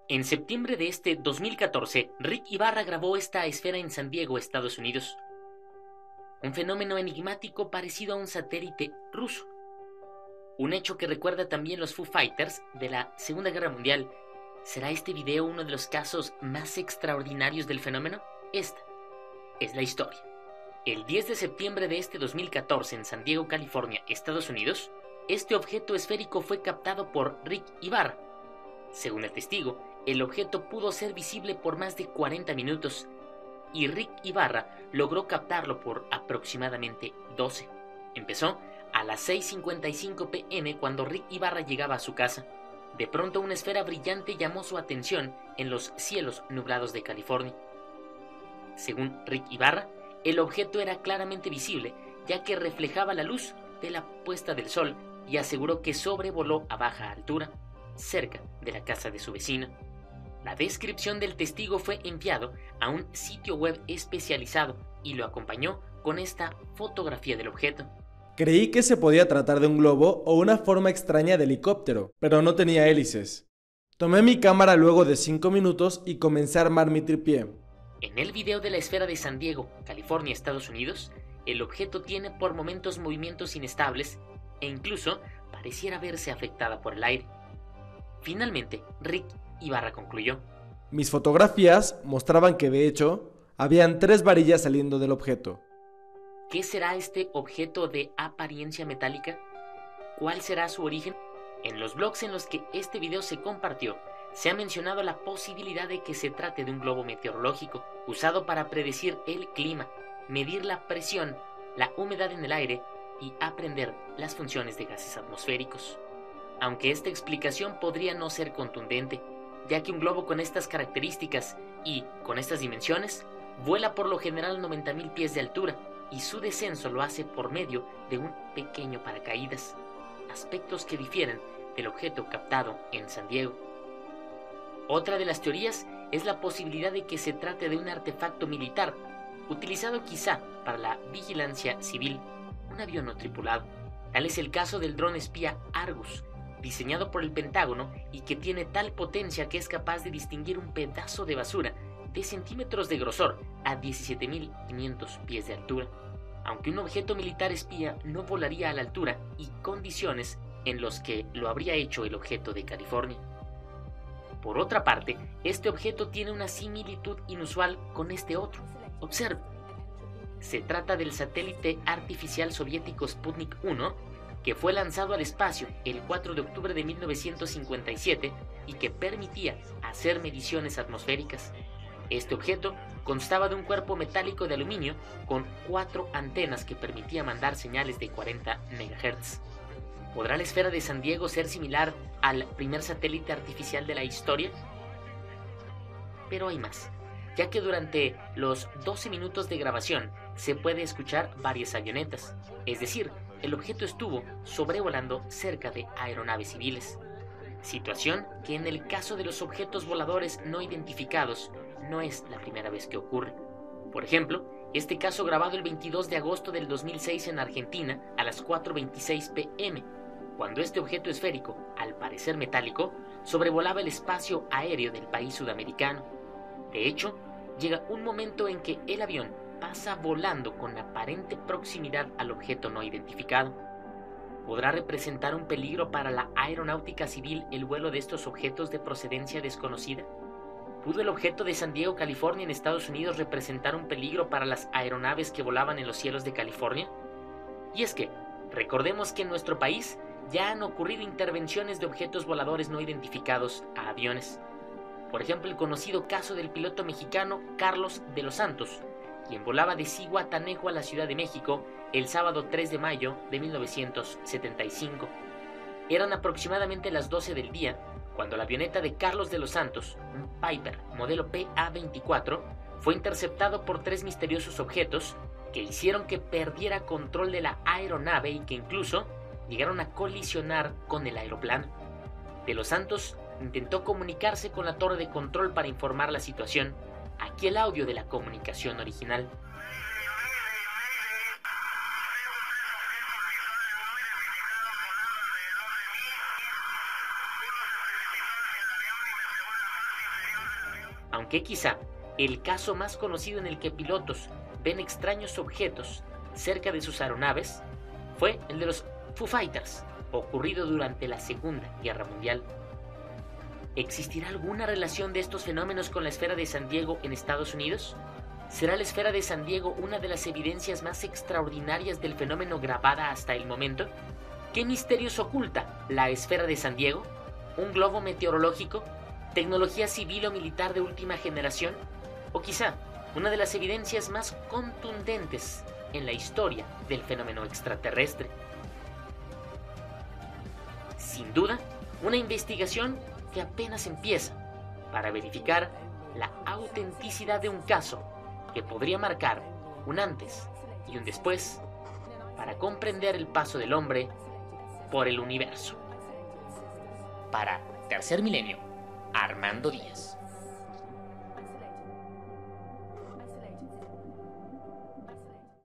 En septiembre de este 2014, Rick Ibarra grabó esta esfera en San Diego, Estados Unidos. Un fenómeno enigmático parecido a un satélite ruso. Un hecho que recuerda también los Foo Fighters de la Segunda Guerra Mundial. ¿Será este video uno de los casos más extraordinarios del fenómeno? Esta es la historia. El 10 de septiembre de este 2014 en San Diego, California, Estados Unidos, este objeto esférico fue captado por Rick Ibarra. Según el testigo, el objeto pudo ser visible por más de 40 minutos y Rick Ibarra logró captarlo por aproximadamente 12. Empezó a las 6:55 p.m. cuando Rick Ibarra llegaba a su casa. De pronto una esfera brillante llamó su atención en los cielos nublados de California. Según Rick Ibarra, el objeto era claramente visible, ya que reflejaba la luz de la puesta del sol y aseguró que sobrevoló a baja altura, cerca de la casa de su vecino. La descripción del testigo fue enviado a un sitio web especializado y lo acompañó con esta fotografía del objeto. Creí que se podía tratar de un globo o una forma extraña de helicóptero, pero no tenía hélices. Tomé mi cámara luego de 5 minutos y comencé a armar mi tripié. En el video de la esfera de San Diego, California, Estados Unidos, el objeto tiene por momentos movimientos inestables e incluso pareciera verse afectada por el aire. Finalmente, Rick Ibarra concluyó: Mis fotografías mostraban que de hecho, habían 3 varillas saliendo del objeto. ¿Qué será este objeto de apariencia metálica? ¿Cuál será su origen? En los blogs en los que este video se compartió, se ha mencionado la posibilidad de que se trate de un globo meteorológico usado para predecir el clima, medir la presión, la humedad en el aire y aprender las funciones de gases atmosféricos. Aunque esta explicación podría no ser contundente, ya que un globo con estas características y con estas dimensiones vuela por lo general 90.000 pies de altura y su descenso lo hace por medio de un pequeño paracaídas, aspectos que difieren del objeto captado en San Diego. Otra de las teorías es la posibilidad de que se trate de un artefacto militar, utilizado quizá para la vigilancia civil, un avión no tripulado. Tal es el caso del dron espía Argus, diseñado por el Pentágono y que tiene tal potencia que es capaz de distinguir un pedazo de basura de centímetros de grosor a 17.500 pies de altura. Aunque un objeto militar espía no volaría a la altura y condiciones en los que lo habría hecho el objeto de California. Por otra parte, este objeto tiene una similitud inusual con este otro. Observe. Se trata del satélite artificial soviético Sputnik 1, que fue lanzado al espacio el 4 de octubre de 1957 y que permitía hacer mediciones atmosféricas. Este objeto constaba de un cuerpo metálico de aluminio con 4 antenas que permitía mandar señales de 40 MHz. ¿Podrá la esfera de San Diego ser similar al primer satélite artificial de la historia? Pero hay más, ya que durante los 12 minutos de grabación se puede escuchar varias avionetas, es decir, el objeto estuvo sobrevolando cerca de aeronaves civiles. Situación que en el caso de los objetos voladores no identificados no es la primera vez que ocurre. Por ejemplo, este caso grabado el 22 de agosto del 2006 en Argentina a las 4:26 p.m., cuando este objeto esférico, al parecer metálico, sobrevolaba el espacio aéreo del país sudamericano. De hecho, llega un momento en que el avión pasa volando con aparente proximidad al objeto no identificado. ¿Podrá representar un peligro para la aeronáutica civil el vuelo de estos objetos de procedencia desconocida? ¿Pudo el objeto de San Diego, California, en Estados Unidos representar un peligro para las aeronaves que volaban en los cielos de California? Y es que, recordemos que en nuestro país ya han ocurrido intervenciones de objetos voladores no identificados a aviones. Por ejemplo, el conocido caso del piloto mexicano Carlos de los Santos, quien volaba de Zihuatanejo a la Ciudad de México el sábado 3 de mayo de 1975. Eran aproximadamente las 12 del día cuando la avioneta de Carlos de los Santos, un Piper modelo PA-24, fue interceptado por 3 misteriosos objetos que hicieron que perdiera control de la aeronave y que incluso llegaron a colisionar con el aeroplano. De los Santos intentó comunicarse con la torre de control para informar la situación. Aquí el audio de la comunicación original. aunque quizá el caso más conocido en el que pilotos ven extraños objetos cerca de sus aeronaves fue el de los Foo Fighters, ocurrido durante la Segunda Guerra Mundial. ¿Existirá alguna relación de estos fenómenos con la esfera de San Diego en Estados Unidos? ¿Será la esfera de San Diego una de las evidencias más extraordinarias del fenómeno grabada hasta el momento? ¿Qué misterios oculta la esfera de San Diego? ¿Un globo meteorológico? ¿Tecnología civil o militar de última generación? ¿O quizá una de las evidencias más contundentes en la historia del fenómeno extraterrestre? Sin duda, una investigación que apenas empieza para verificar la autenticidad de un caso que podría marcar un antes y un después para comprender el paso del hombre por el universo. Para Tercer Milenio, Armando Díaz.